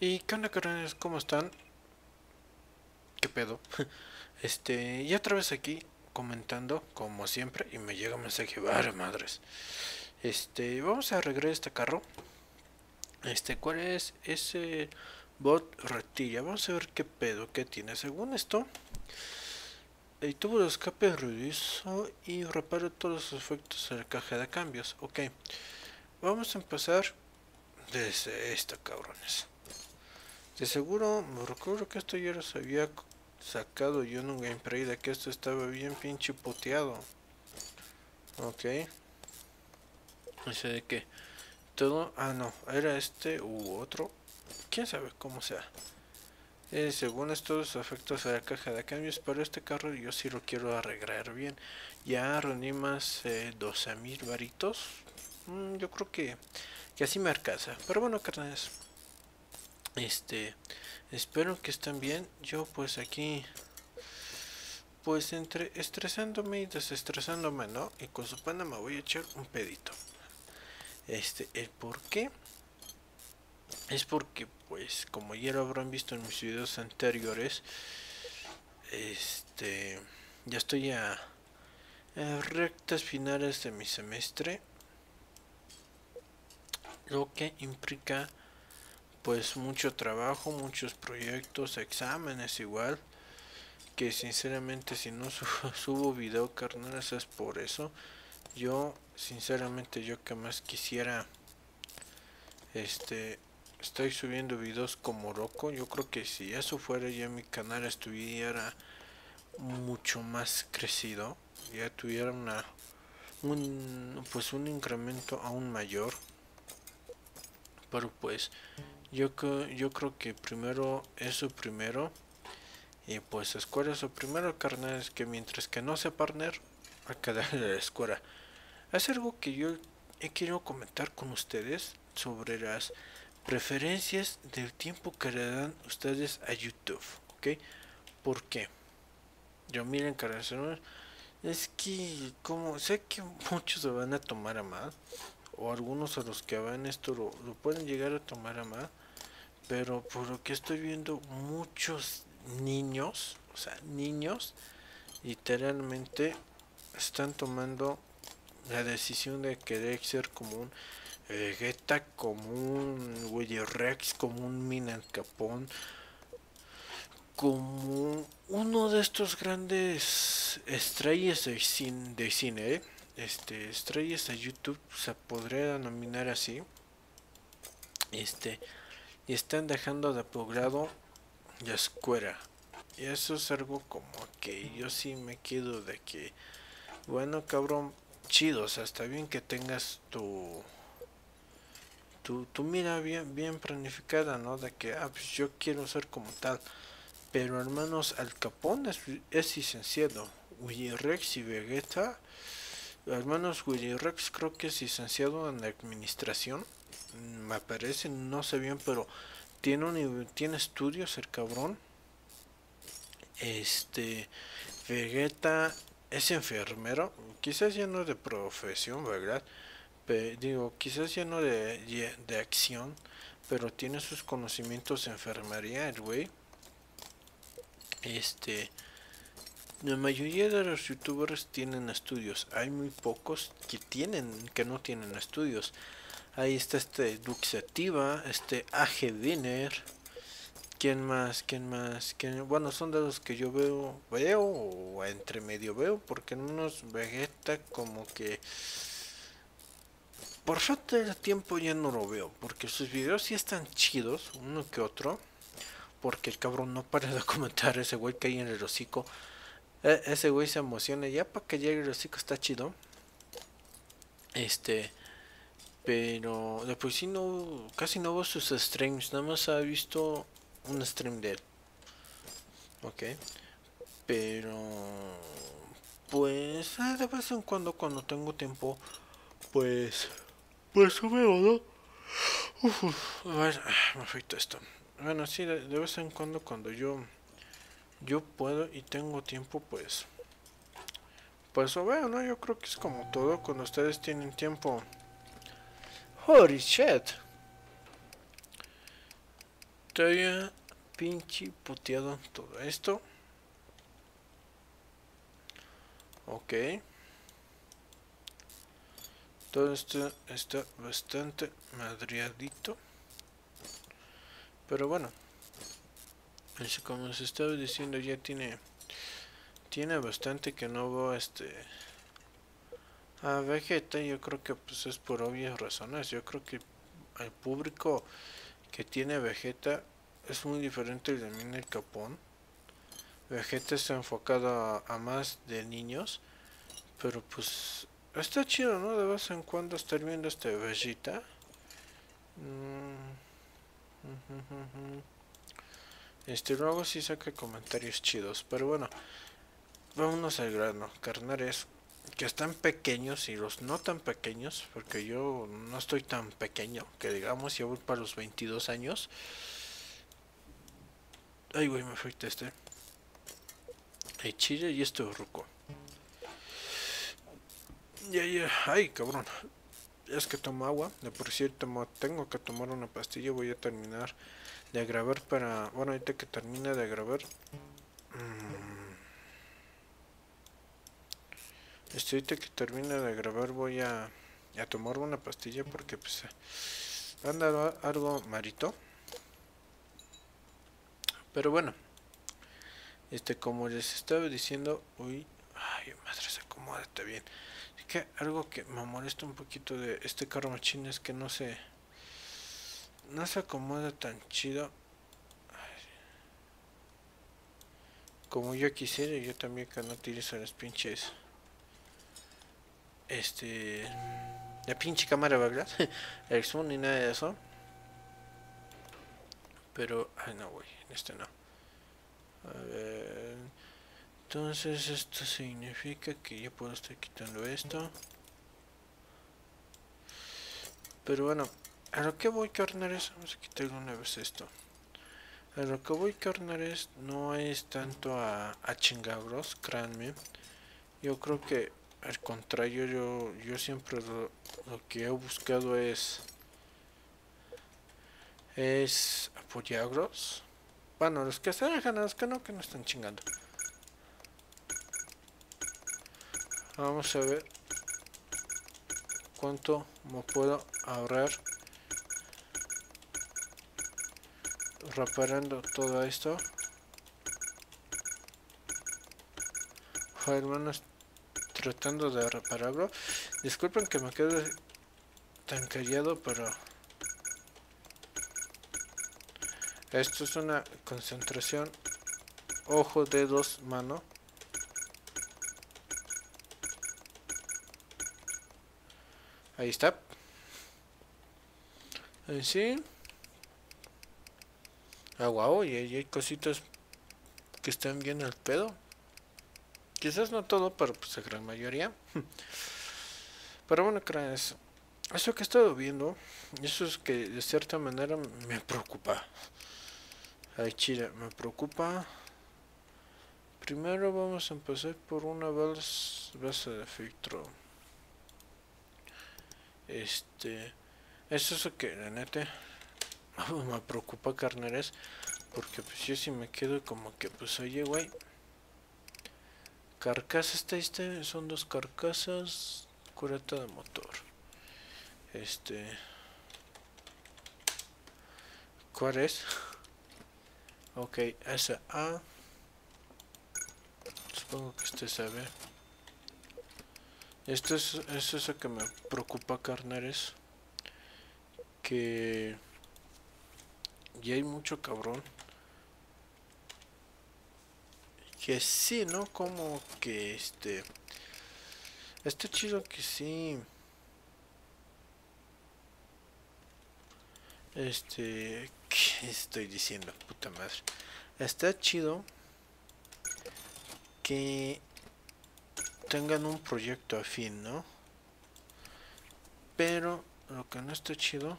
¿Y qué onda, carnales? ¿Cómo están? ¿Qué pedo? Y otra vez aquí comentando, como siempre, y me llega un mensaje, vale madres. Vamos a arreglar este carro. ¿Cuál es ese bot Retilla? Vamos a ver qué pedo que tiene. Según esto, el tubo de escape reviso y reparo todos los efectos de la caja de cambios. Ok, vamos a empezar desde esta, cabrones. De seguro, me recuerdo que esto ya lo había sacado yo en un gameplay de que esto estaba bien pinche puteado. Ok, no sé de qué. Todo, no, era este u otro. Quién sabe cómo sea. Según estos efectos de la caja de cambios, pero este carro yo sí lo quiero arreglar bien. Ya reuní más 12,000 varitos. Yo creo que así me alcanza. Pero bueno, carnales. Este, espero que estén bien. Yo pues aquí pues entre estresándome y desestresándome, ¿no? Y con su pana me voy a echar un pedito. El por qué es porque, pues, como ya lo habrán visto en mis videos anteriores, este, ya estoy a rectas finales de mi semestre, lo que implica, pues, mucho trabajo, muchos proyectos, exámenes igual, que sinceramente si no subo video, carnales, es por eso. Yo, sinceramente, yo que más quisiera, estoy subiendo videos como loco. Yo creo que si eso fuera ya mi canal estuviera mucho más crecido, ya tuviera pues un incremento aún mayor. Pero pues yo creo que primero eso primero. Y pues escuela eso primero, carnal, es que mientras que no sea partner, hay que darle a la escuela. Es algo que yo he querido comentar con ustedes sobre las preferencias del tiempo que le dan ustedes a YouTube, ¿ok? ¿Por qué? Yo miren, caras, es que como sé que muchos se van a tomar a mal, o algunos a los que van esto lo pueden llegar a tomar a mal, pero por lo que estoy viendo, muchos niños, o sea, niños, literalmente están tomando la decisión de querer ser como un Vegeta, como un Willy Rex, como un Minan Capón, como uno de estos grandes estrellas de cine, estrellas de YouTube, se podría denominar así, y están dejando de lado la escuela. Y eso es algo como que yo sí me quedo de que, bueno, cabrón, chido, o sea, está bien que tengas tu mira bien planificada, ¿no? De que, pues yo quiero ser como tal. Pero hermanos, Al Capone es licenciado. Willy Rex y Vegeta. Hermanos, Willy Rex creo que es licenciado en administración. Me parece, no sé bien, pero tiene estudios el cabrón. Este, Vegeta es enfermero. Quizás ya no de profesión, ¿verdad? Digo, quizás ya no de acción, pero tiene sus conocimientos de enfermería, el güey. Este, la mayoría de los youtubers tienen estudios. Hay muy pocos que no tienen estudios. Ahí está Duxativa, AG Winner. ¿Quién más? ¿Quién más? Bueno, son de los que yo veo o entre medio veo, porque en unos Vegeta como que por falta de tiempo ya no lo veo, porque sus videos sí están chidos, uno que otro, porque el cabrón no para de comentar, ese güey que hay en el hocico. Ese güey se emociona, ya para que llegue el hocico está chido. Este, pero después sí no, casi no veo sus streams, nada más ha visto un stream de él, ok. Pero, pues, de vez en cuando tengo tiempo, pues, pues veo, ¿no? A ver, me afecta esto. Bueno, sí, de vez en cuando yo puedo y tengo tiempo, pues lo veo, ¿no? Yo creo que es como todo cuando ustedes tienen tiempo. Holy shit. Todavía pinche puteado todo esto. Ok. Todo esto está bastante madreadito. Pero bueno. Como os estaba diciendo, ya tiene bastante que no veo a Vegeta. Yo creo que pues es por obvias razones. Yo creo que el público que tiene Vegeta es muy diferente al de Mina el Capón. Vegeta está enfocado a más de niños, pero pues está chido, ¿no? De vez en cuando estar viendo Vegeta. Luego sí saca comentarios chidos, pero bueno, vámonos al grano. Carnales que están pequeños y los no tan pequeños, porque yo no estoy tan pequeño, que digamos, ya voy para los 22 años. Ay, güey, me afecta el chile y ruco. Ya, ay, cabrón. Es que tomo agua, de por cierto tengo que tomar una pastilla. Voy a terminar de grabar para... Bueno, ahorita que termine de grabar, ahorita que termine de grabar voy a tomar una pastilla porque pues anda algo marito. Pero bueno, como les estaba diciendo, uy, ay, madre, se acomódate bien. Es que algo que me molesta un poquito de este carro machín es que no se acomoda tan chido como yo quisiera. Yo también que no utilizo las pinches la pinche cámara, ¿verdad? El zoom ni nada de eso. Pero, ay, no, güey, no. A ver, entonces esto significa que ya puedo estar quitando esto. Pero bueno, a lo que voy, carnales, vamos a quitarle una vez esto. A lo que voy, carnales, no es tanto a chingados, créanme. Yo creo que al contrario, yo siempre lo que he buscado es apoyarlos. Bueno, los que se dejan, los que no están chingando. Vamos a ver cuánto me puedo ahorrar reparando todo esto. Hermanos, tratando de repararlo. Disculpen que me quede tan callado, pero esto es una concentración. Ojo, dedos, mano. Ahí está. Sí. Ah, wow, y hay cositas que están bien al pedo. Quizás no todo, pero pues la gran mayoría. Pero bueno, crees, eso que he estado viendo, eso es que de cierta manera me preocupa. Ay, chile, me preocupa. Primero vamos a empezar por una base de filtro. Eso es lo que la neta me preocupa, carneres. Porque pues yo si me quedo como que pues oye, güey. Carcasa son dos carcasas. Cureta de motor. ¿Cuál es? Ok, esa A. Supongo que sabe. Esto es eso que me preocupa, carneres. Que ya hay mucho cabrón. Que sí, ¿no? Como que está chido que sí. ¿Qué estoy diciendo? Puta madre. Está chido que tengan un proyecto afín, ¿no? Pero lo que no está chido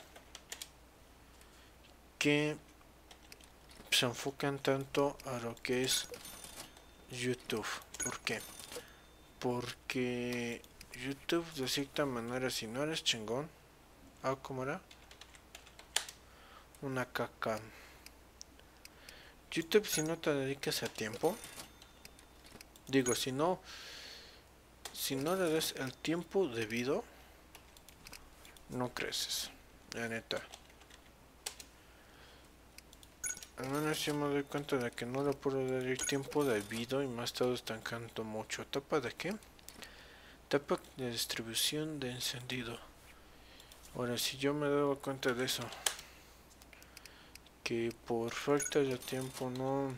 que se enfocan tanto a lo que es YouTube. ¿Por qué? Porque YouTube de cierta manera, si no eres chingón, ¿cómo era? Una caca. YouTube, si no te dedicas a tiempo, digo, si no le das el tiempo debido, no creces, la neta. Al menos yo me doy cuenta de que no le puedo dar el tiempo debido y me ha estado estancando mucho. ¿Etapa de qué? Etapa de distribución de encendido. Ahora, si yo me daba cuenta de eso, que por falta de tiempo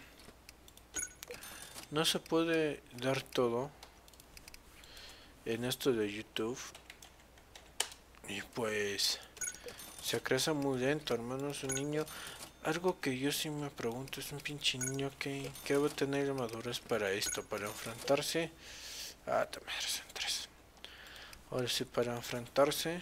no se puede dar todo en esto de YouTube, y pues se crece muy lento, hermano. Es un niño. Algo que yo sí me pregunto es un pinche niño que va a tener madurez para esto, para enfrentarse a ahora sí, para enfrentarse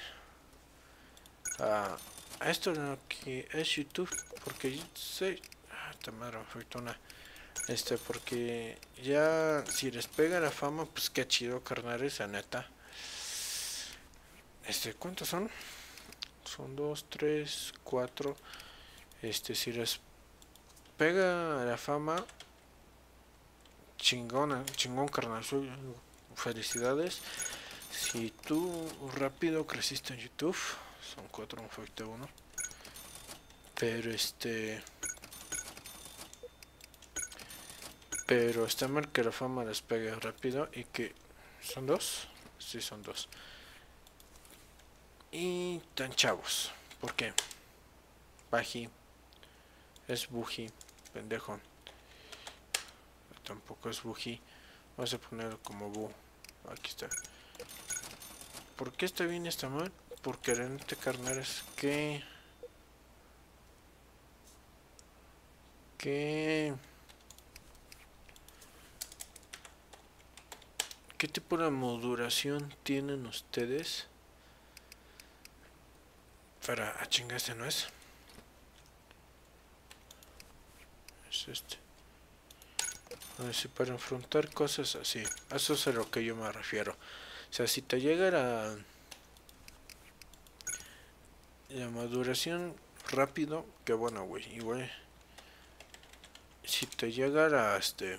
a, a esto lo que es YouTube, porque yo sé, madre fortuna, porque ya si les pega la fama, pues qué chido, carnales, la neta. ¿Cuántos son? Son 2, 3, 4. Si les pega la fama, chingón, carnal, felicidades. Si tú rápido creciste en YouTube, son 4, me falta 1. Pero está mal que la fama les pegue rápido y que... ¿Son 2? Sí, son 2. Y tan chavos. ¿Por qué? Baji. Es Buji. Pendejo. Tampoco es Buji. Vamos a ponerlo como Bu. Aquí está. ¿Por qué está bien y está mal? Porque realmente, carnales, ¿Qué tipo de modulación tienen ustedes para... chingarse, ¿no es? Es Así, para enfrentar cosas así. Eso es a lo que yo me refiero. O sea, si te llega la maduración rápido, que bueno, güey. Igual, si te llega la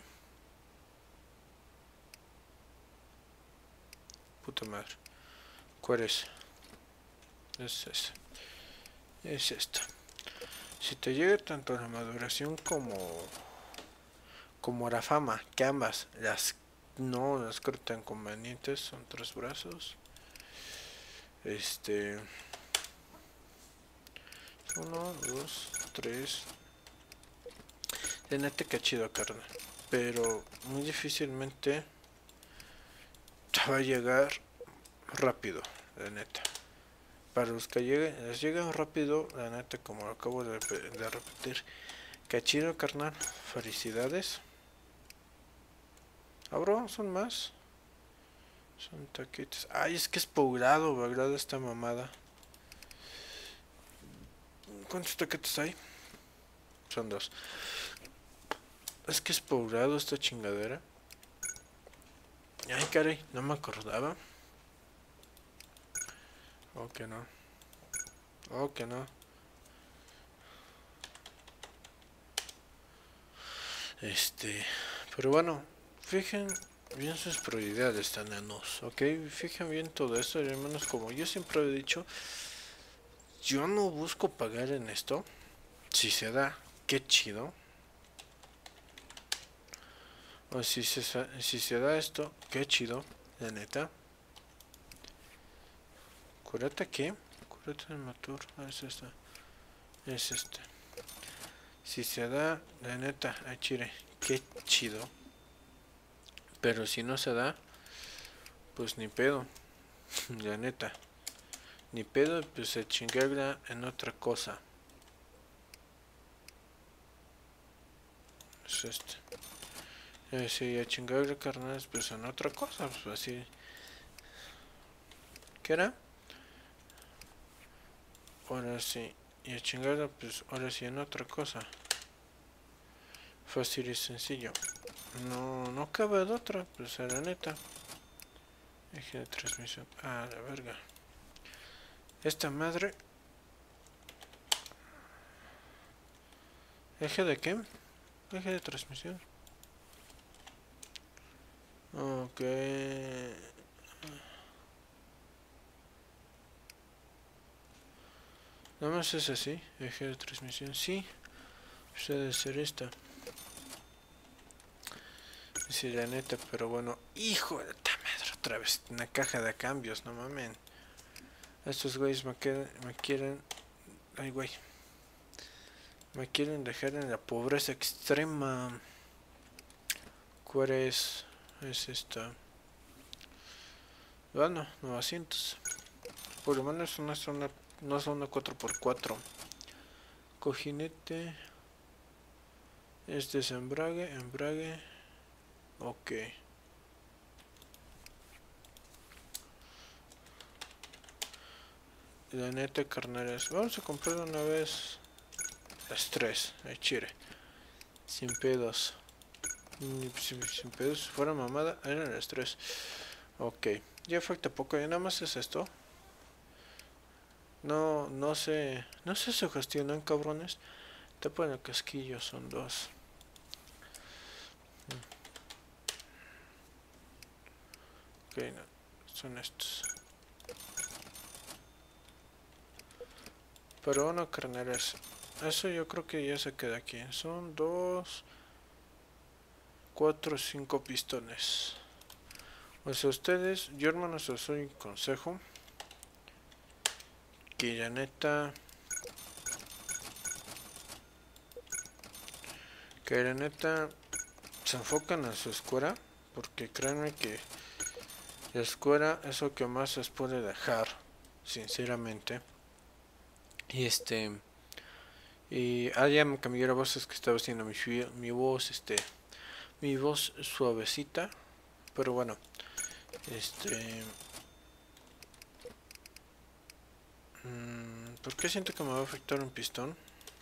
puta madre. ¿Cuál es? Es esa. Es esta. Si te llega tanto la maduración como la fama, que ambas las creo tan convenientes, son 3 brazos. 1, 2, 3. De neta que chido, carnal. Pero muy difícilmente te va a llegar rápido, de neta. Para los que les llegan rápido, la neta, como lo acabo de repetir. Que chido, carnal. Felicidades. Abro, son más. Son taquitos. Ay, es que es poblado, ¿verdad? Esta mamada. ¿Cuántos taquetes hay? Son 2. Es que es poblado esta chingadera. Ay, caray, no me acordaba. Oh, que no. Oh, que no. Pero bueno, fijen bien sus prioridades, enanos, ¿ok? Fijen bien todo esto, y al menos como yo siempre he dicho, yo no busco pagar en esto. Si se da, qué chido. O si se da esto, qué chido, la neta. ¿Curata qué? Curata de matur. Es esta. Es este. Si se da, la neta, ay chile, qué chido. Pero si no se da, pues ni pedo. La neta. Ni pedo, pues se chingarla en otra cosa. Es si a chingarle, carnal, pues en otra cosa, pues así. ¿Qué era? Ahora sí. Y a chingarle, pues ahora sí en otra cosa. Fácil y sencillo. No cabe de otra, pues a la neta. Eje de transmisión. Ah, la verga. Esta madre. ¿Eje de qué? Eje de transmisión. Ok. Nada más es así. Eje de transmisión. Sí. Debe ser esta. Sí, la neta, pero bueno. Hijo de ta madre, otra vez. Una caja de cambios, no mamen. Estos güeyes me quieren. Ay, güey. Me quieren dejar en la pobreza extrema. ¿Cuál es? Es esta. Bueno, 900. Por lo menos no es una 4x4. Cojinete. Este es embrague. Ok. La neta, carneras. Vamos a comprar una vez las tres. Ay, chire. Sin pedos. Sin pedos. Si fuera mamada, eran las tres. Ok. Ya falta poco. Ya nada más es esto. No se sugestionan, cabrones. Tapan el casquillo, son dos. Ok, no, son estos. Pero uno, carneras. Eso yo creo que ya se queda aquí. Son 2, 4, 5 pistones. O sea, ustedes, yo hermanos os doy un consejo. Que la neta... se enfocan en su escuela. Porque créanme que la escuela es lo que más les puede dejar. Sinceramente. Y ya me cambió la voz, es que estaba haciendo mi voz, mi voz suavecita. Pero bueno, ¿por qué siento que me va a afectar un pistón?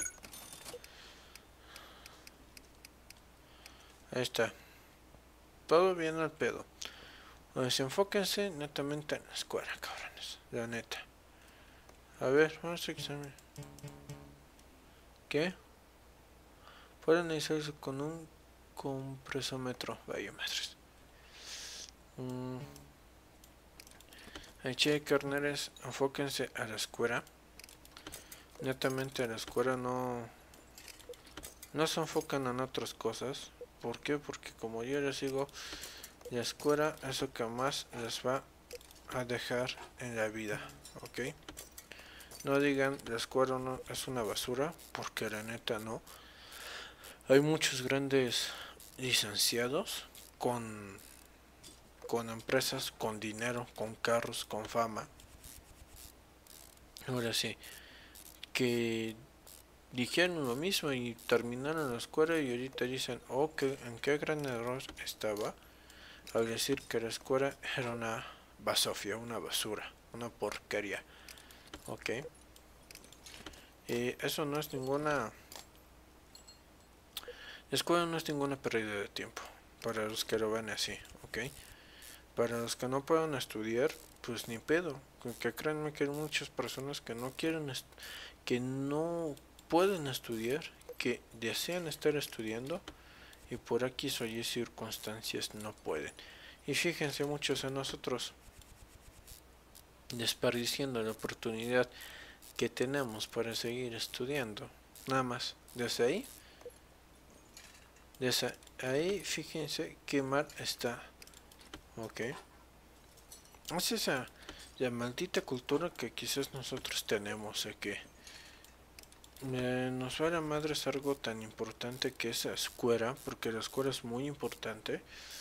Ahí está. Todo bien al pedo. Pues enfóquense netamente en la escuela, cabrones. La neta. A ver, vamos a examinar. ¿Qué? Pueden iniciarse con un compresómetro. Vaya madres. Che, carneres, enfóquense a la escuela. Netamente a la escuela no se enfocan en otras cosas. ¿Por qué? Porque como yo les digo, la escuela es lo que más les va a dejar en la vida, ¿ok? No digan la escuela no es una basura, porque la neta no. Hay muchos grandes licenciados con empresas, con dinero, con carros, con fama. Ahora sí, que dijeron lo mismo y terminaron la escuela y ahorita dicen, oh, que en qué gran error estaba al decir que la escuela era una basofia, una basura, una porquería, ok. Y eso no es ninguna... La escuela no es ninguna pérdida de tiempo, para los que lo ven así, ok. Para los que no puedan estudiar, pues ni pedo, que créanme que hay muchas personas que no quieren, que no pueden estudiar, que desean estar estudiando y por aquí o Y circunstancias no pueden. Y fíjense muchos de nosotros desperdiciando la oportunidad que tenemos para seguir estudiando. Nada más, desde ahí fíjense qué mal está. Ok. Es esa la maldita cultura que quizás nosotros tenemos, que nos va a la madre es algo tan importante que es la escuela, porque la escuela es muy importante.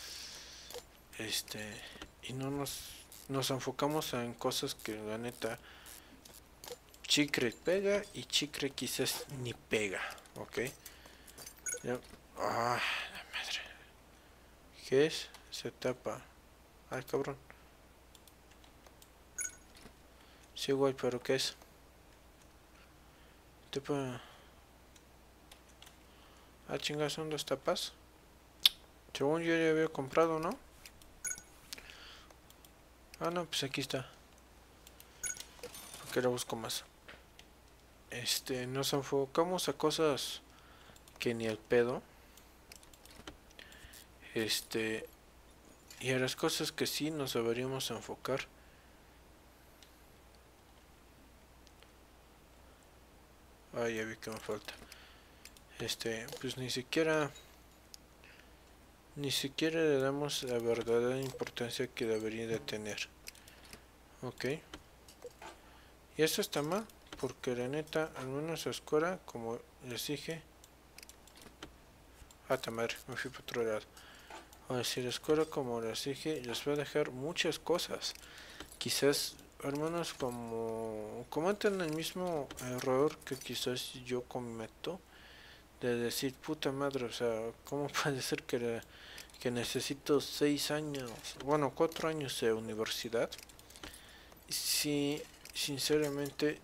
Y no nos enfocamos en cosas que la neta chicre pega y chicre quizás ni pega, ok. Ya, la madre. ¿Qué es? Se tapa. Ay, cabrón. Sí, güey, pero ¿qué es? Tapa. Ah, chingas, son dos tapas. Según yo ya había comprado, ¿no? Ah, no, pues aquí está. Porque la busco más. Nos enfocamos a cosas que ni el pedo. Y a las cosas que sí nos deberíamos enfocar. Ya vi que me falta. Pues ni siquiera le damos la verdadera importancia que debería de tener. Ok. Y eso está mal, porque la neta, al menos a escuela, como les dije. Ta madre, me fui por otro lado. Ahora, si la escuela, como les dije, les va a dejar muchas cosas. Quizás, hermanos, como cometen el mismo error que quizás yo cometo, de decir, puta madre, o sea, ¿cómo puede ser que necesito 6 años, bueno, 4 años de universidad? Si sinceramente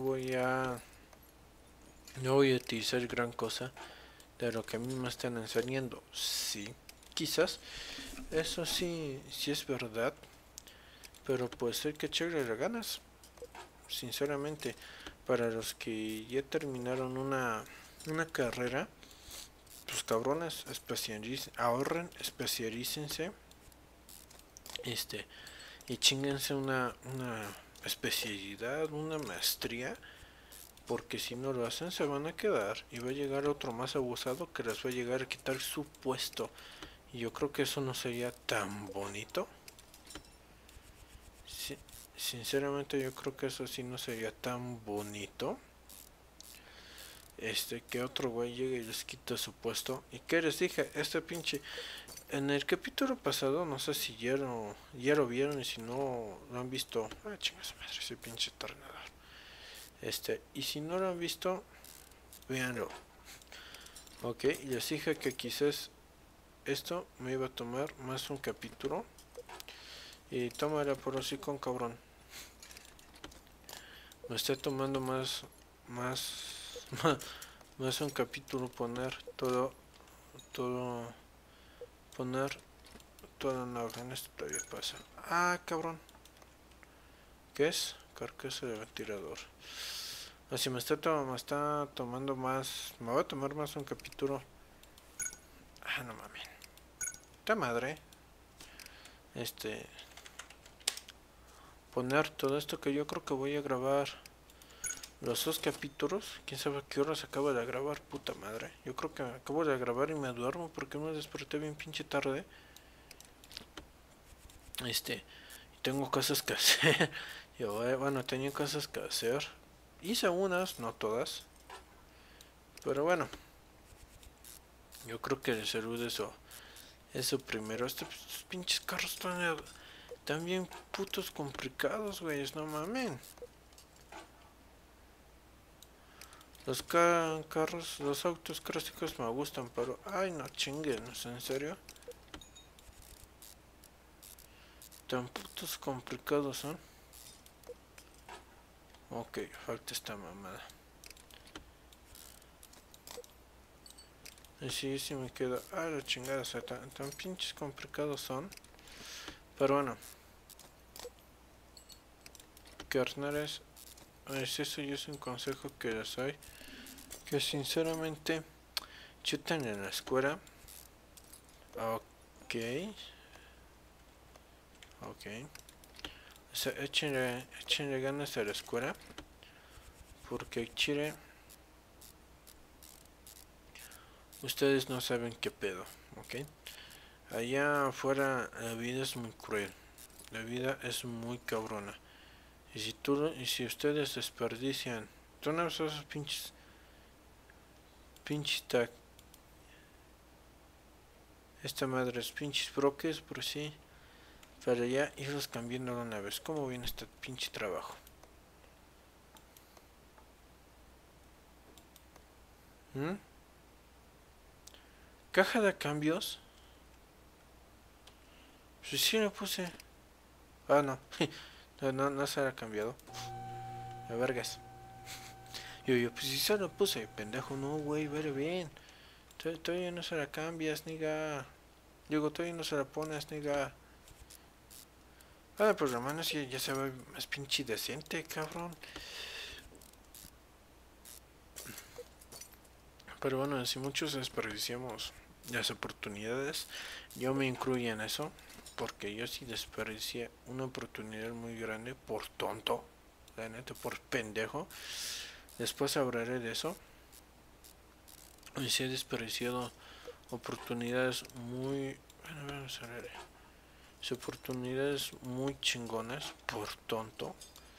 no voy a utilizar gran cosa de lo que a mí me están enseñando. Sí, quizás, eso sí es verdad, pero pues hay que echarle las ganas, sinceramente. Para los que ya terminaron una carrera, pues cabrones, ahorren, especialícense, y chinguense una especialidad, una maestría, porque si no lo hacen se van a quedar y va a llegar otro más abusado que les va a llegar a quitar su puesto. Y yo creo que eso no sería tan bonito. Sí, sinceramente yo creo que eso sí no sería tan bonito. Que otro güey llegue y les quita su puesto. ¿Y qué les dije? En el capítulo pasado, no sé si ya lo vieron, y si no lo han visto, chingas madre, ese pinche tornador. Y si no lo han visto, véanlo. Ok, y les dije que quizás esto me iba a tomar más un capítulo. Y tómala por así con cabrón. Me está tomando más un capítulo poner todo, poner todo en orden. Esto todavía pasa. Cabrón. ¿Qué es? Carcasa de ventilador. Así me está tomando más. Me va a tomar más un capítulo. No mames. ¡Ta madre! Poner todo esto que yo creo que voy a grabar. Los 2 capítulos. Quién sabe a qué hora se acaba de grabar. Puta madre. Yo creo que acabo de grabar y me duermo porque me desperté bien pinche tarde. Tengo cosas que hacer. Bueno, tenía cosas que hacer. Hice unas, no todas. Pero bueno. Yo creo que de salud eso primero. Estos pinches carros están bien putos complicados, güey. No mamen. Los autos clásicos me gustan, pero ay, no chinguen, ¿en serio? Tan putos complicados son. Ok, falta esta mamada. Y sí me queda. La chingada, o sea, tan pinches complicados son. Pero bueno. Carnales, eso y es un consejo que les doy. Que sinceramente chutan en la escuela. Ok. O sea, échenle ganas a la escuela. Porque Chile, ustedes no saben qué pedo, ¿ok? Allá afuera la vida es muy cruel. La vida es muy cabrona. Y si ustedes desperdician, tú no esos pinches esta madre es pinches broques por sí, para ya irlos cambiando de una vez. ¿Cómo viene este pinche trabajo? ¿Caja de cambios? Pues sí lo puse. No. No se ha cambiado. La vergas. Yo, pues sí se lo puse. Pendejo, no, güey, vere bien. Todavía no se la cambias, niga. Digo, todavía no se la pones, niga. Pues la mano sí ya se ve más pinche decente, cabrón. Pero bueno, si muchos desperdiciamos las oportunidades. Yo me incluyo en eso, porque yo sí desperdicié una oportunidad muy grande por tonto, la neta, por pendejo. Después hablaré de eso. Y sí he desperdiciado oportunidades muy... Bueno, vamos a ver. Oportunidades muy chingonas por tonto.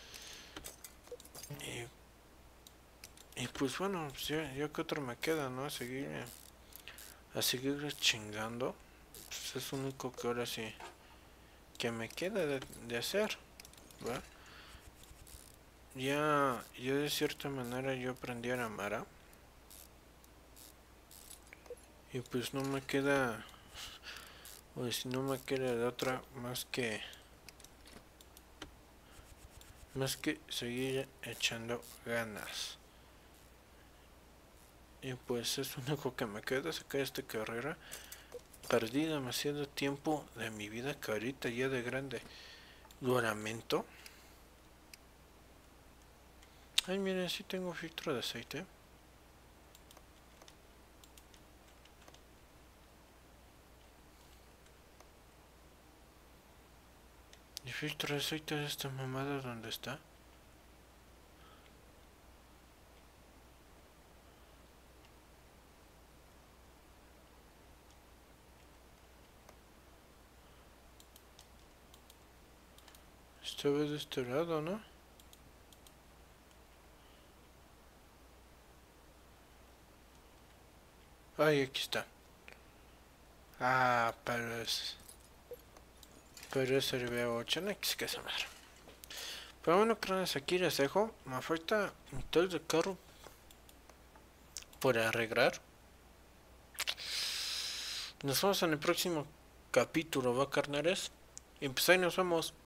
Y pues bueno, pues ya que otro me queda, ¿no? A seguir chingando. Pues es lo único que ahora sí que me queda de hacer, ¿va? Ya de cierta manera yo aprendí a amar. Y pues no me queda, pues no me queda de otra más que seguir echando ganas. Y pues es lo único que me queda, sacar esta carrera. Perdí demasiado tiempo de mi vida que ahorita ya de grande lo lamento. Ay, miren, sí tengo filtro de aceite. ¿Y filtro de aceite de esta mamada dónde está? Estaba de este lado, ¿no? Ay, aquí está. Ah, pero es el V8, no es que esa madre. Pero bueno, creenes, aquí les dejo. Me falta un tal de carro por arreglar. Nos vemos en el próximo capítulo, ¿va, carnales? Y pues ahí nos vemos.